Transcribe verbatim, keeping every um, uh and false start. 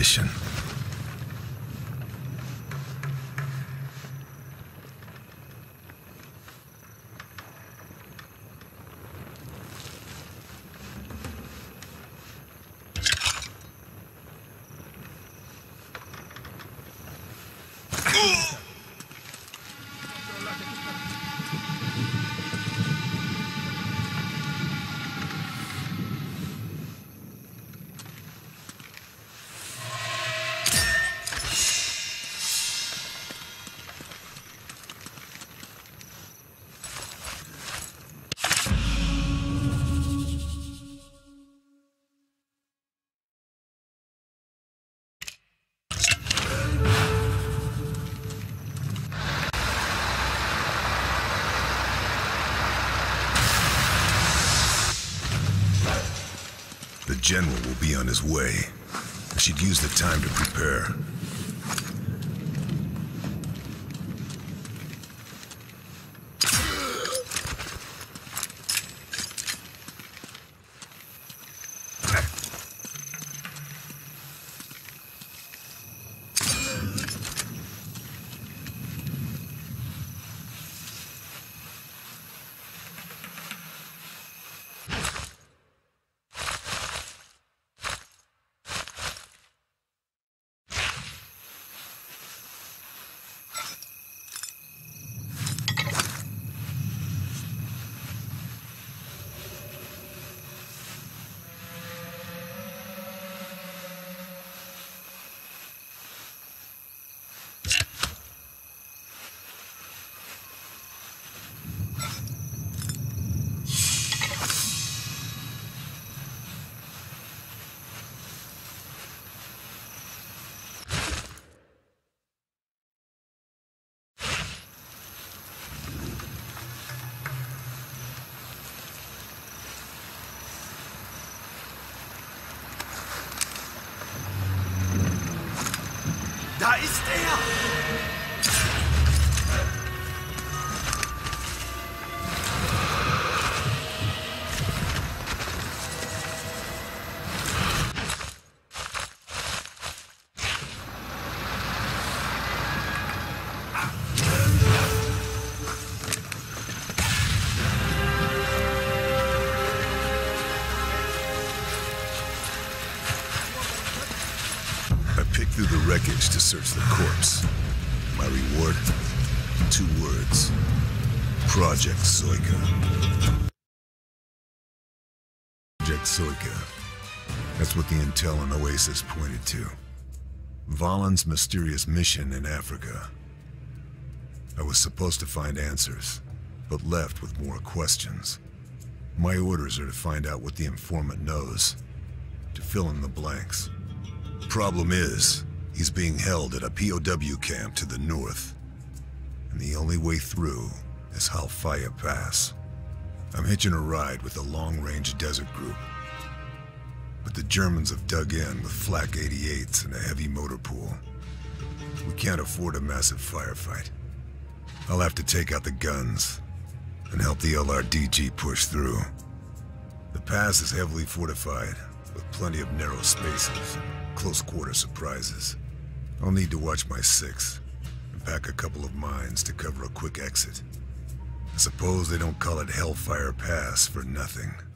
mission. The general will be on his way. I should use the time to prepare. Da ist er! Through the wreckage to search the corpse. My reward? Two words. Project Soika. Project Soika. That's what the intel on Oasis pointed to. Valen's mysterious mission in Africa. I was supposed to find answers, but left with more questions. My orders are to find out what the informant knows, to fill in the blanks. Problem is, he's being held at a P O W camp to the north, and the only way through is Halfaya Pass. I'm hitching a ride with a long-range desert group, but the Germans have dug in with flak eighty-eights and a heavy motor pool. We can't afford a massive firefight. I'll have to take out the guns and help the L R D G push through. The pass is heavily fortified, with plenty of narrow spaces and close-quarter surprises. I'll need to watch my six and pack a couple of mines to cover a quick exit. I suppose they don't call it Hellfire Pass for nothing.